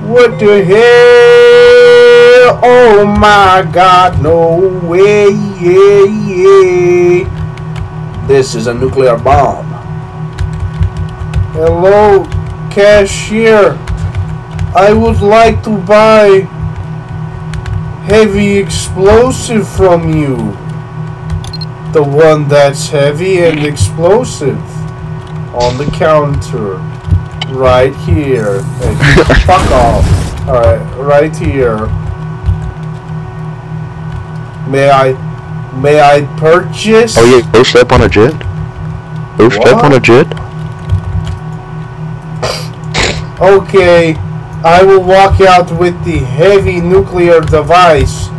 What the hell? Oh my god, no way. This is a nuclear bomb. Hello, cashier. I would like to buy heavy explosive from you. The one that's heavy and explosive. On the counter. Right here. Hey, fuck off. Alright, right here. May I purchase? Oh yeah, go step on a jet. Go step on a jet. Okay, I will walk out with the heavy nuclear device